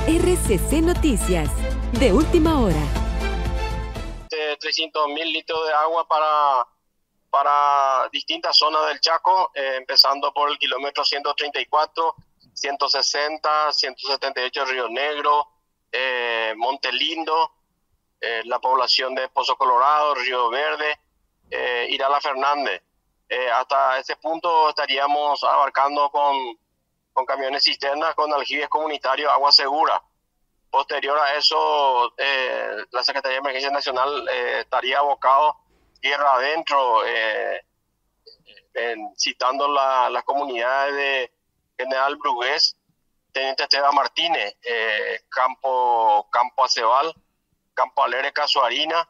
RCC Noticias, de última hora. 300.000 litros de agua para distintas zonas del Chaco, empezando por el kilómetro 134, 160, 178 Río Negro, Monte Lindo, la población de Pozo Colorado, Río Verde, Irala Fernández. Hasta ese punto estaríamos abarcando con camiones cisternas, con aljibes comunitarios, agua segura. Posterior a eso, la Secretaría de Emergencia Nacional estaría abocado tierra adentro, citando las comunidades de General Brugués, Teniente Esteban Martínez, Campo Acebal, Campo Alegre, Casuarina,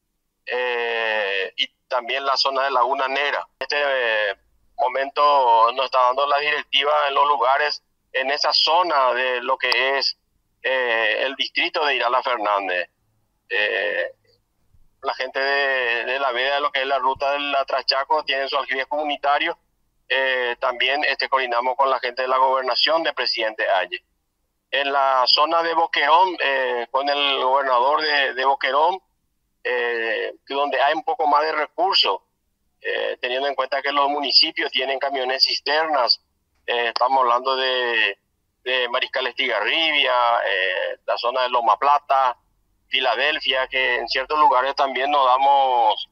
y también la zona de Laguna Negra. En este momento nos está dando la directiva en los lugares, en esa zona de lo que es el distrito de Irala Fernández. La gente de la veda de lo que es la ruta del Atrachaco tiene su aljibe comunitario. También coordinamos con la gente de la gobernación de Presidente Aye. En la zona de Boquerón, con el gobernador de Boquerón, donde hay un poco más de recursos, teniendo en cuenta que los municipios tienen camiones cisternas. Estamos hablando de Mariscal Estigarribia, la zona de Loma Plata, Filadelfia, que en ciertos lugares también nos damos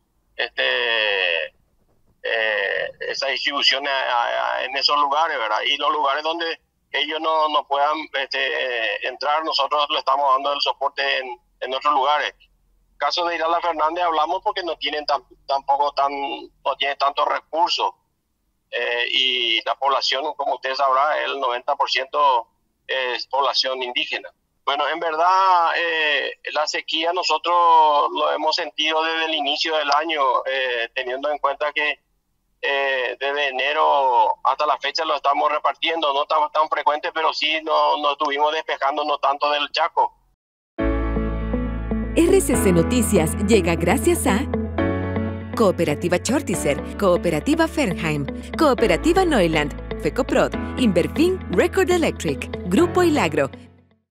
esa distribución en esos lugares, ¿verdad? Y los lugares donde ellos no puedan entrar, nosotros le estamos dando el soporte en otros lugares. Caso de Irala Fernández hablamos porque no tienen no tienen tantos recursos, y la población, como usted sabrá, el 90% es población indígena. Bueno, en verdad la sequía nosotros lo hemos sentido desde el inicio del año, teniendo en cuenta que desde enero hasta la fecha lo estamos repartiendo, no tan frecuente, pero sí nos estuvimos despejando no tanto del Chaco. RCC Noticias llega gracias a Cooperativa Chortizer, Cooperativa Fernheim, Cooperativa Neuland, Fecoprod, Inverfin, Record Electric, Grupo Ilagro,